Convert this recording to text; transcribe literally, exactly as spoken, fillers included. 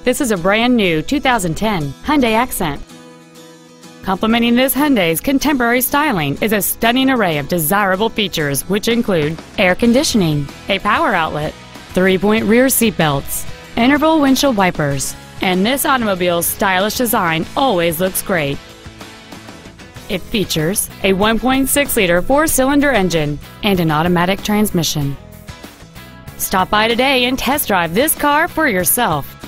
This is a brand new two thousand ten Hyundai Accent. Complementing this Hyundai's contemporary styling is a stunning array of desirable features, which include air conditioning, a power outlet, three-point rear seat belts, interval windshield wipers, and this automobile's stylish design always looks great. It features a one point six liter four-cylinder engine and an automatic transmission. Stop by today and test drive this car for yourself.